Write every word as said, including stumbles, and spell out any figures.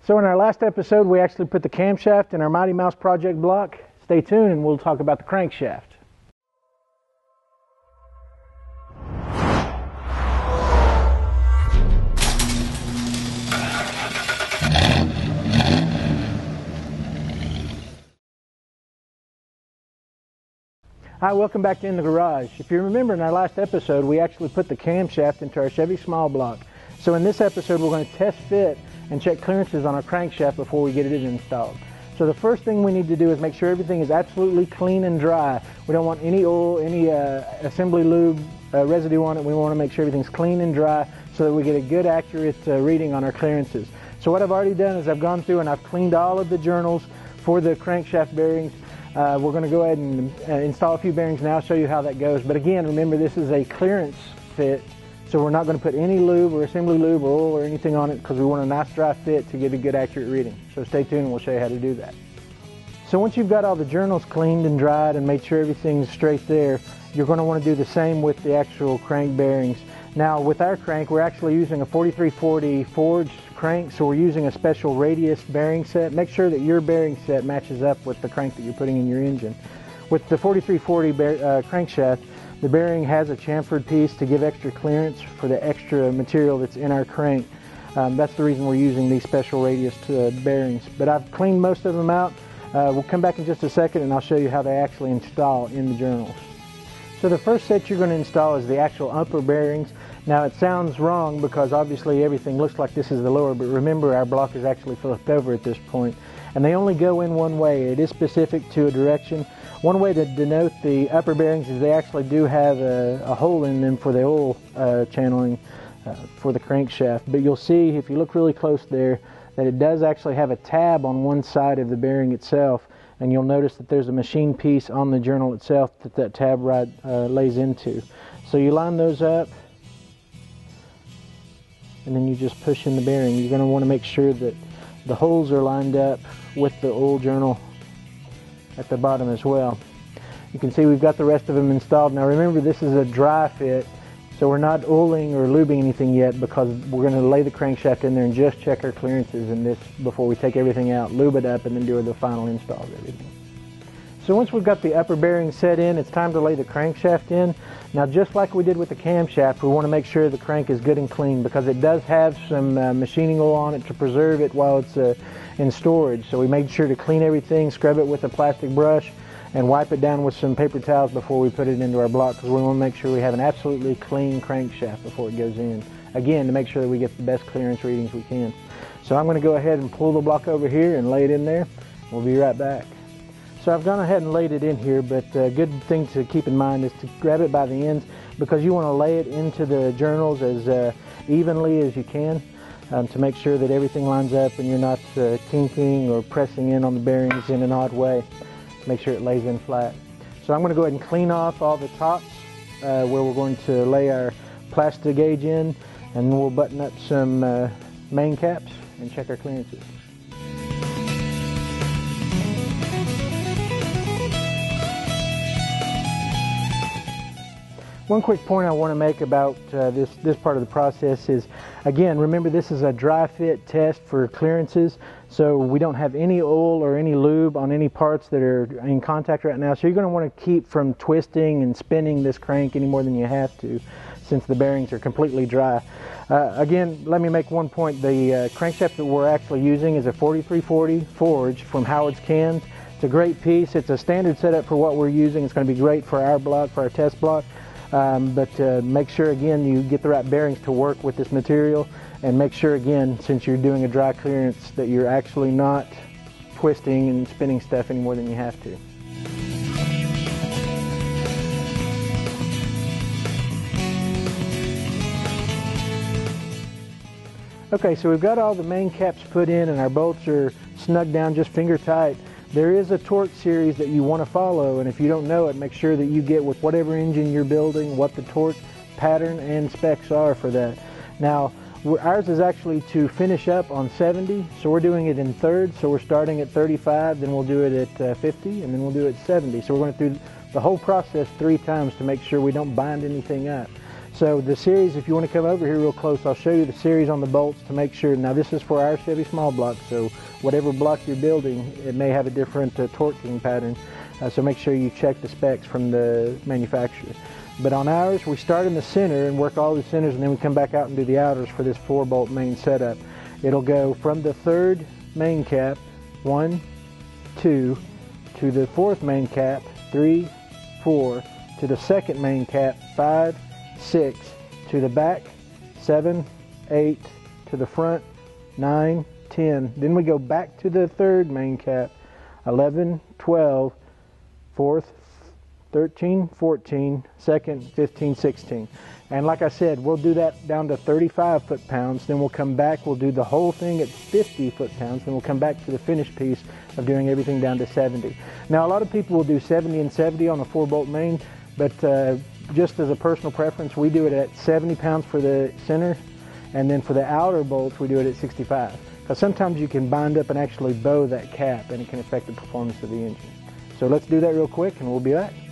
So in our last episode, we actually put the camshaft in our Mighty Mouse project block. Stay tuned and we'll talk about the crankshaft. Hi, welcome back to In the Garage. If you remember in our last episode, we actually put the camshaft into our Chevy Small Block. So in this episode, we're going to test fit and check clearances on our crankshaft before we get it installed. So the first thing we need to do is make sure everything is absolutely clean and dry. We don't want any oil, any uh, assembly lube uh, residue on it. We want to make sure everything's clean and dry so that we get a good accurate uh, reading on our clearances. So what I've already done is I've gone through and I've cleaned all of the journals for the crankshaft bearings. Uh, we're going to go ahead and uh, install a few bearings now, show you how that goes. But again, remember this is a clearance fit, so we're not going to put any lube or assembly lube or oil or anything on it because we want a nice dry fit to get a good accurate reading. So stay tuned and we'll show you how to do that. So once you've got all the journals cleaned and dried and made sure everything's straight there, you're going to want to do the same with the actual crank bearings. Now with our crank, we're actually using a forty-three forty forged crank, so we're using a special radius bearing set. Make sure that your bearing set matches up with the crank that you're putting in your engine. With the forty-three forty bear, uh, crankshaft, the bearing has a chamfered piece to give extra clearance for the extra material that's in our crank. Um, that's the reason we're using these special radius uh, bearings. But I've cleaned most of them out. Uh, we'll come back in just a second and I'll show you how they actually install in the journals. So the first set you're going to install is the actual upper bearings. Now it sounds wrong because obviously everything looks like this is the lower, but remember our block is actually flipped over at this point. And they only go in one way. It is specific to a direction. One way to denote the upper bearings is they actually do have a, a hole in them for the oil uh, channeling uh, for the crankshaft. But you'll see if you look really close there that it does actually have a tab on one side of the bearing itself. And you'll notice that there's a machine piece on the journal itself that that tab right uh, lays into. So you line those up and then you just push in the bearing. You're going to want to make sure that the holes are lined up with the oil journal at the bottom as well. You can see we've got the rest of them installed. Now remember, this is a dry fit, so we're not oiling or lubing anything yet because we're going to lay the crankshaft in there and just check our clearances in this before we take everything out, lube it up, and then do the final install of everything. So once we've got the upper bearing set in, it's time to lay the crankshaft in. Now just like we did with the camshaft, we want to make sure the crank is good and clean because it does have some uh, machining oil on it to preserve it while it's uh, in storage. So we made sure to clean everything, scrub it with a plastic brush, and wipe it down with some paper towels before we put it into our block because we want to make sure we have an absolutely clean crankshaft before it goes in. Again, to make sure that we get the best clearance readings we can. So I'm going to go ahead and pull the block over here and lay it in there. We'll be right back. So I've gone ahead and laid it in here, but a good thing to keep in mind is to grab it by the ends because you want to lay it into the journals as uh, evenly as you can um, to make sure that everything lines up and you're not uh, kinking or pressing in on the bearings in an odd way. Make sure it lays in flat. So I'm going to go ahead and clean off all the tops uh, where we're going to lay our Plastigauge in, and then we'll button up some uh, main caps and check our clearances. One quick point I want to make about uh, this, this part of the process is, again, remember this is a dry fit test for clearances, so we don't have any oil or any lube on any parts that are in contact right now, so you're going to want to keep from twisting and spinning this crank any more than you have to since the bearings are completely dry. Uh, again, let me make one point. The uh, crankshaft that we're actually using is a forty-three forty forged from Howard's Cans. It's a great piece. It's a standard setup for what we're using. It's going to be great for our block, for our test block. Um, but uh, make sure again you get the right bearings to work with this material, and make sure again, since you're doing a dry clearance, that you're actually not twisting and spinning stuff any more than you have to. Okay, so we've got all the main caps put in and our bolts are snug down just finger tight. There is a torque series that you want to follow, and if you don't know it, make sure that you get with whatever engine you're building what the torque pattern and specs are for that. Now, ours is actually to finish up on seventy, so we're doing it in thirds, so we're starting at thirty-five, then we'll do it at uh, fifty, and then we'll do it at seventy. So we're going through the whole process three times to make sure we don't bind anything up. So the series, if you want to come over here real close, I'll show you the series on the bolts to make sure. Now this is for our Chevy Small Block, so whatever block you're building, it may have a different uh, torquing pattern. Uh, so make sure you check the specs from the manufacturer. But on ours, we start in the center and work all the centers, and then we come back out and do the outers for this four bolt main setup. It'll go from the third main cap, one, two, to the fourth main cap, three, four, to the second main cap, five, six, to the back, seven, eight, to the front, nine, ten. Then we go back to the third main cap, eleven, twelve, fourth, thirteen, fourteen, second, fifteen, sixteen. And like I said, we'll do that down to thirty-five foot-pounds. Then we'll come back, we'll do the whole thing at fifty foot-pounds. Then we'll come back to the finished piece of doing everything down to seventy. Now, a lot of people will do seventy and seventy on a four-bolt main, but uh, just as a personal preference, we do it at seventy pounds for the center, and then for the outer bolts, we do it at sixty-five. Because sometimes you can bind up and actually bow that cap, and it can affect the performance of the engine. So let's do that real quick, and we'll be back.